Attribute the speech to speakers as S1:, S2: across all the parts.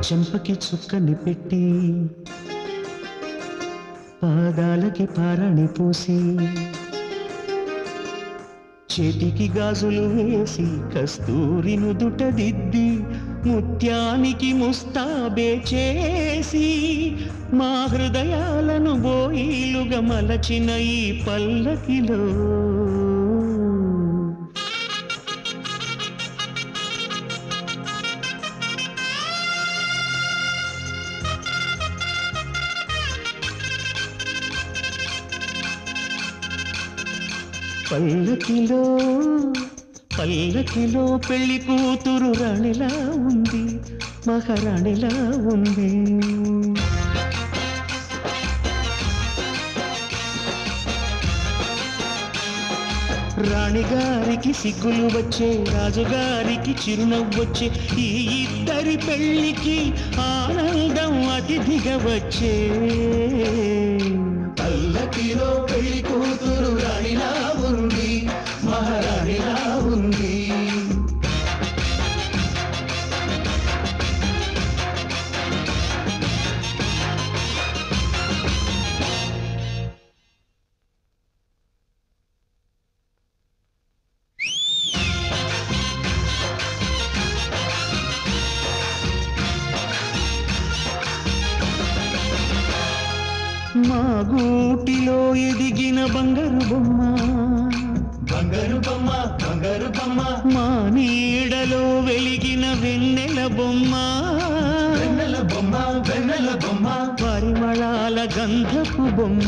S1: చెంపకి చుక్కని పెట్టి పాదాలకి పారాణి పూసి చేతికి గాజులు వేసి కస్తూరి నుదుట దిద్ది ముత్యానికి ముస్తాబే చేసి మా హృదయాలను బోయిలుగా మలచిన ఈ పల్లకిలో పల్లకిలో పల్లకిలో పెళ్లి కూతురు రాణిలా ఉంది, మహారాణిలా ఉంది. రాణిగారికి సిగ్గులు వచ్చే, రాజుగారికి చిరునవ్వొచ్చే, ఈ ఇద్దరి పెళ్లికి ఆనందం అతిథిగా వచ్చే. పల్లకిలో పెళ్లి కూతురు రాణిలా ఉంది, మహారాణిలా ఉంది. మా గూటిలో ఎదిగిన బంగారు బొమ్మ, బంగారు బొమ్మ, బంగారు బొమ్మ. మా నీడలో వెలిగిన వెన్నెల బొమ్మ, వెన్నెల బొమ్మ, వెన్నెల బొమ్మ. పరిమళాల గంధపు బొమ్మ,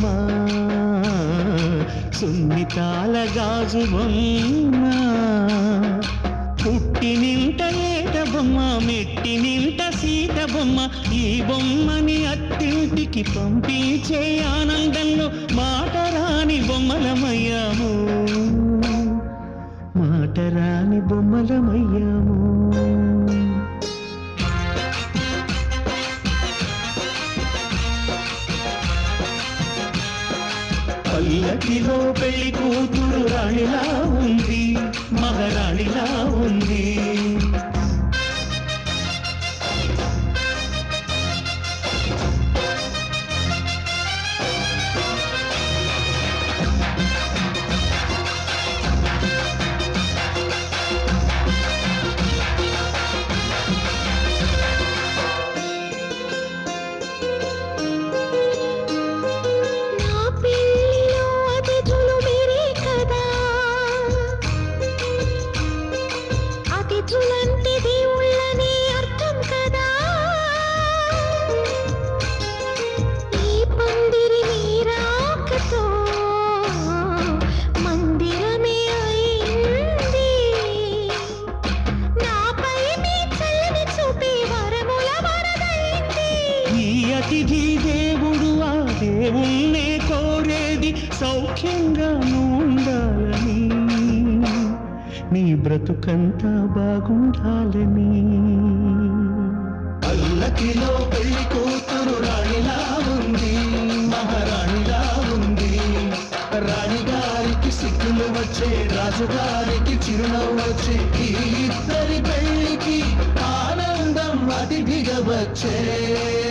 S1: సున్నితాల గాజు బొమ్మ. పుట్టి నింట ఏట బొమ్మ, మెట్టి నింట సీత బొమ్మ. ఈ బొమ్మని అత్తింటికి పంపించే ఆనందంలో మాటరాని బొమ్మలమయ్యాము, మాటరాని బొమ్మలమయ్యాము. పల్లకిలో పెళ్లి కూతురు రాణిలా ఉంది, మహారాణిలా ఉంది. అతిథి దేవుడు ఆ దేవుణ్ణే కోరేది సౌఖ్యంగా ఉండాలని, నీ బ్రతుకంతా బాగుండాలని. పల్లకిలో పెళ్లి కూతురు రాణిలా ఉంది, మహారాణిలా ఉంది. రాణిగారికి సిగ్గులు వచ్చే, రాజుగారికి చిరునవ్వు వచ్చే, ఈ ఇద్దరి పెళ్లికి ఆనందం అతిథిగా వచ్చే.